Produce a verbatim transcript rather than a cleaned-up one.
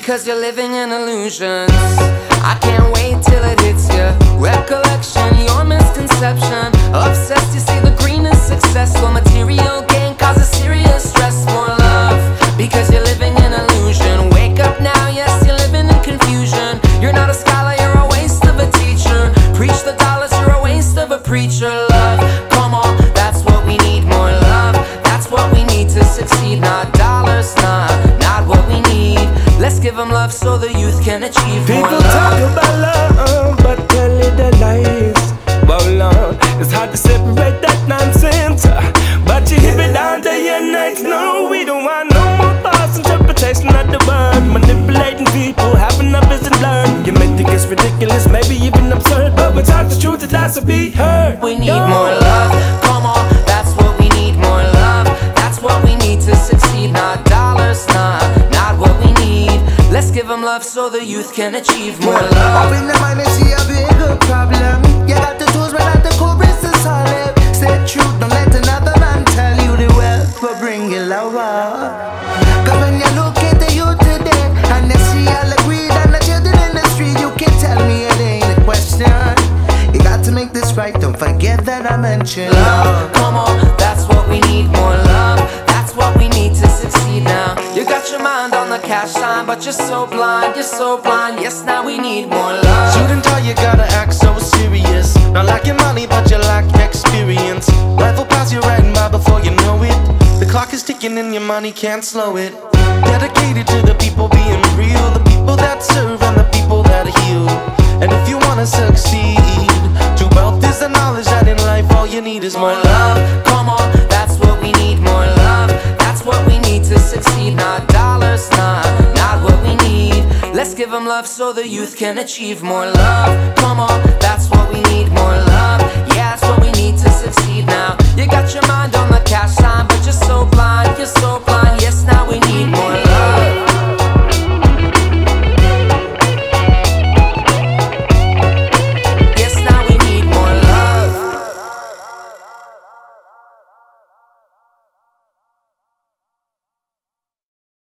because you're living in illusions. I can't wait till it hits you. Recollection, your misconception. Obsessed, you see the green is successful. Material gain causes serious stress. More love, because you're living in illusion. Wake up now, yes, you're living in confusion. You're not a scholar, you're a waste of a teacher. Preach the dollars, you're a waste of a preacher. Love, come on, that's what we need. More love, that's what we need to succeed. Not dollars, nah, not what we need. Let's give them love so the youth can achieve more love. People talk about love, but tell it the lies. Well, Lord, it's hard to separate that nonsense, but you hit it down day and night. No, we don't want no more thoughts, interpretation of the word. Manipulating people, having a vision learned. You may think it's ridiculous, maybe even absurd, but without the truth it has to be heard. We need no. more love, come on, that's what we need. More love, that's what we need to succeed. Not dollars, nah, not what we need. Let's give them love so the youth can achieve more well, love. Up in the mind, I see a bigger problem. You got the tools, but not the chorus is solid. Say truth, don't let another man tell you the wealth will bring you lower. Cause when you look at the youth today, and you see all the greed and the children in the street, you can tell me it ain't a question. You got to make this right, don't forget that I mentioned love. Come on, that's what we need, more love. That's what we need to succeed now. You got your mind on the cash sign, but you're so blind, you're so blind. Yes, now we need more love. Shouldn't tell you gotta act so serious. Not like your money, but you lack experience. Life will pass you right by before you know it. The clock is ticking and your money can't slow it. Dedicated to the people being real, the people that serve and the people that heal. And if you wanna succeed, true wealth is the knowledge that in life all you need is more love. Come on, that's what we need, more love. That's what we need to succeed. Not dollars, nah, not what we need. Let's give them love so the youth can achieve more love. Come on, that's what we need, more love. Yeah, that's what we need to succeed now.